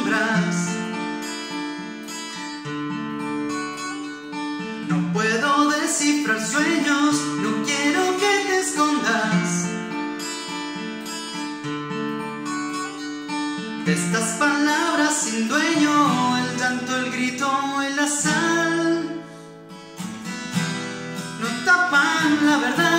sombras. No puedo descifrar sueños, no quiero que te escondas de estas palabras sin dueño, el llanto, el grito y la sal no tapan la verdad.